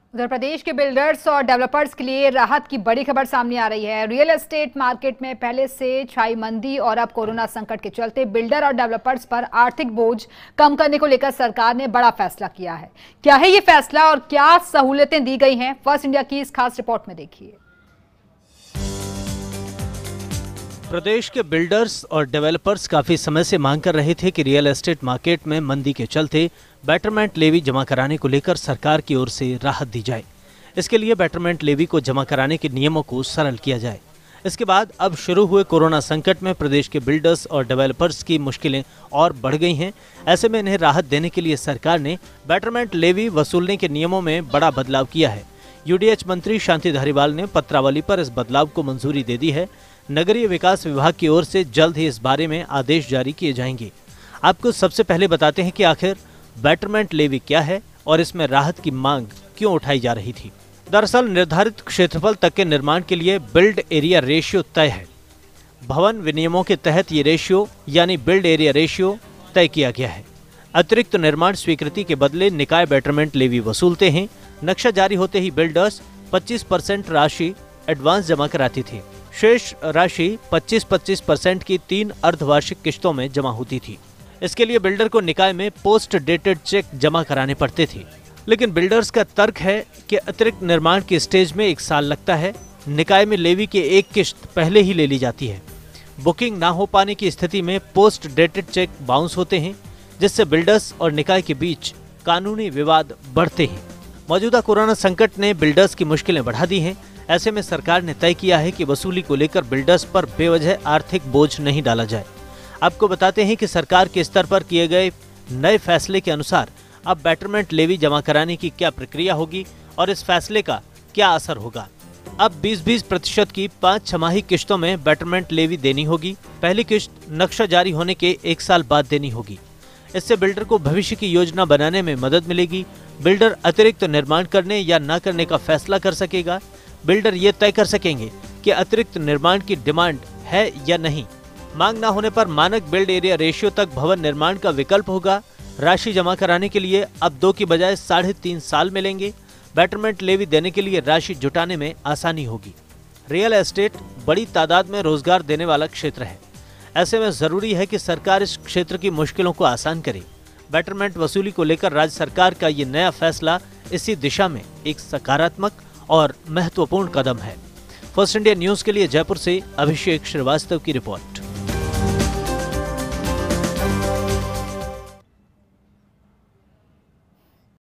उत्तर प्रदेश के बिल्डर्स और डेवलपर्स के लिए राहत की बड़ी खबर सामने आ रही है। रियल एस्टेट मार्केट में पहले से छाई मंदी और अब कोरोना संकट के चलते बिल्डर और डेवलपर्स पर आर्थिक बोझ कम करने को लेकर सरकार ने बड़ा फैसला किया है। क्या है ये फैसला और क्या सहूलियतें दी गई हैं, फर्स्ट इंडिया की इस खास रिपोर्ट में देखिए। प्रदेश के बिल्डर्स और डेवलपर्स काफी समय से मांग कर रहे थे कि रियल एस्टेट मार्केट में मंदी के चलते बेटरमेंट लेवी जमा कराने को लेकर सरकार की ओर से राहत दी जाए। इसके लिए बेटरमेंट लेवी को जमा कराने के नियमों को सरल किया जाए। इसके बाद अब शुरू हुए कोरोना संकट में प्रदेश के बिल्डर्स और डेवलपर्स की मुश्किलें और बढ़ गई हैं। ऐसे में इन्हें राहत देने के लिए सरकार ने बेटरमेंट लेवी वसूलने के नियमों में बड़ा बदलाव किया है। यूडीएच मंत्री शांति धारीवाल ने पत्रावली पर इस बदलाव को मंजूरी दे दी है। नगरीय विकास विभाग की ओर से जल्द ही इस बारे में आदेश जारी किए जाएंगे। आपको सबसे पहले बताते हैं कि आखिर बेटरमेंट लेवी क्या है और इसमें राहत की मांग क्यों उठाई जा रही थी। दरअसल निर्धारित क्षेत्रफल तक के निर्माण के लिए बिल्ड एरिया रेशियो तय है। भवन विनियमों के तहत ये रेशियो यानी बिल्ड एरिया रेशियो तय किया गया है। अतिरिक्त निर्माण स्वीकृति के बदले निकाय बेटरमेंट लेवी वसूलते हैं। नक्शा जारी होते ही बिल्डर्स 25% राशि एडवांस जमा कराती थी। शेष राशि 25% की 3 अर्धवार्षिक किश्तों में जमा होती थी। इसके लिए बिल्डर को निकाय में पोस्ट डेटेड चेक जमा कराने पड़ते थे। लेकिन बिल्डर्स का तर्क है कि अतिरिक्त निर्माण के स्टेज में 1 साल लगता है। निकाय में लेवी की एक किश्त पहले ही ले ली जाती है। बुकिंग ना हो पाने की स्थिति में पोस्ट डेटेड चेक बाउंस होते हैं, जिससे बिल्डर्स और निकाय के बीच कानूनी विवाद बढ़ते हैं। मौजूदा कोरोना संकट ने बिल्डर्स की मुश्किलें बढ़ा दी हैं। ऐसे में सरकार ने तय किया है कि वसूली को लेकर बिल्डर्स पर बेवजह आर्थिक बोझ नहीं डाला जाए। आपको बताते हैं कि सरकार के स्तर पर किए गए नए फैसले के अनुसार अब बेटरमेंट लेवी जमा कराने की क्या प्रक्रिया होगी और इस फैसले का क्या असर होगा। अब 20-20% की 5 छमाही किश्तों में बेटरमेंट लेवी देनी होगी। पहली किश्त नक्शा जारी होने के 1 साल बाद देनी होगी। इससे बिल्डर को भविष्य की योजना बनाने में मदद मिलेगी। बिल्डर अतिरिक्त निर्माण करने या न करने का फैसला कर सकेगा। बिल्डर ये तय कर सकेंगे कि अतिरिक्त निर्माण की डिमांड है या नहीं। मांग न होने पर मानक बिल्ड एरिया रेशियो तक भवन निर्माण का विकल्प होगा। राशि जमा कराने के लिए अब 2 की बजाय 3.5 साल मिलेंगे। बेटरमेंट लेवी देने के लिए राशि जुटाने में आसानी होगी। रियल एस्टेट बड़ी तादाद में रोजगार देने वाला क्षेत्र है। ऐसे में जरूरी है कि सरकार इस क्षेत्र की मुश्किलों को आसान करे। बेटरमेंट वसूली को लेकर राज्य सरकार का ये नया फैसला इसी दिशा में एक सकारात्मक और महत्वपूर्ण कदम है। फर्स्ट इंडिया न्यूज के लिए जयपुर से अभिषेक श्रीवास्तव की रिपोर्ट।